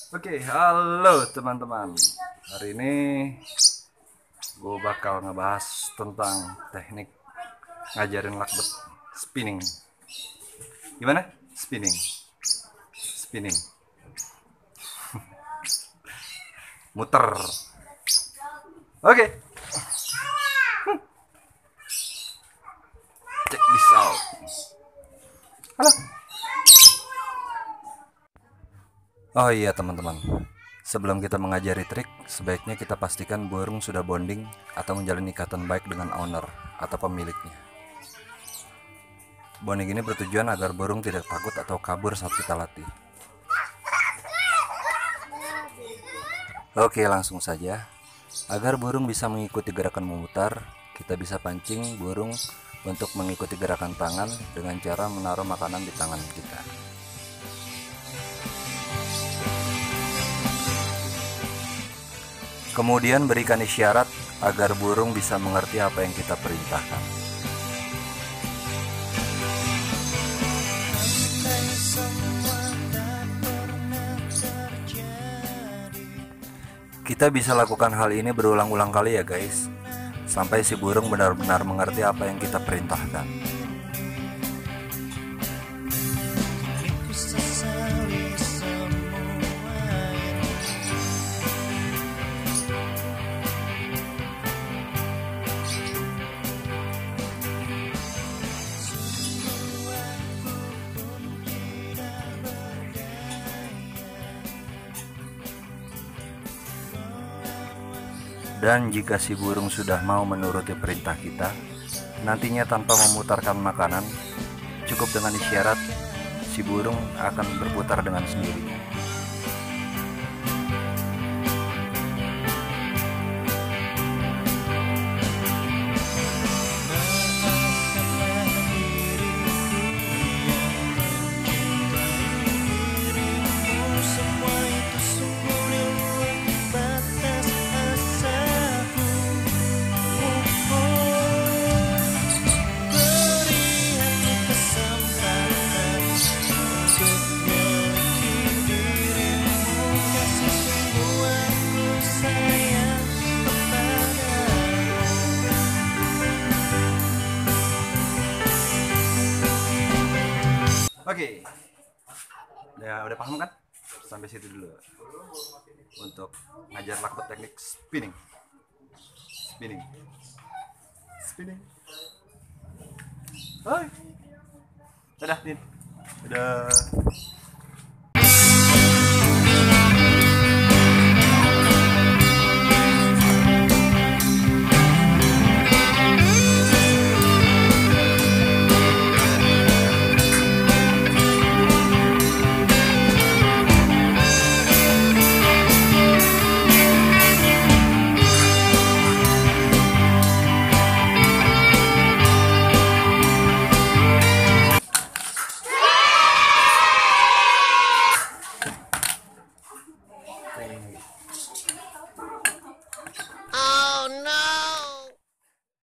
Oke, halo teman-teman. Hari ini gue bakal ngebahas tentang teknik ngajarin lakbet spinning. Gimana? Spinning, spinning, muter. Oke, check this out. Halo. Oh iya teman-teman, sebelum kita mengajari trik, sebaiknya kita pastikan burung sudah bonding atau menjalin ikatan baik dengan owner atau pemiliknya. Bonding ini bertujuan agar burung tidak takut atau kabur saat kita latih. Oke, langsung saja. Agar burung bisa mengikuti gerakan memutar, kita bisa pancing burung untuk mengikuti gerakan tangan dengan cara menaruh makanan di tangan kita. Kemudian berikan isyarat agar burung bisa mengerti apa yang kita perintahkan. Kita bisa lakukan hal ini berulang-ulang kali ya guys, sampai si burung benar-benar mengerti apa yang kita perintahkan. Dan jika si burung sudah mau menuruti perintah kita, nantinya tanpa memutarkan makanan, cukup dengan isyarat, si burung akan berputar dengan sendirinya. Oke, ya udah paham kan? Sampai situ dulu untuk ngajar lakbet teknik spinning, spinning, spinning. Hai, dadah, Din. Dadah.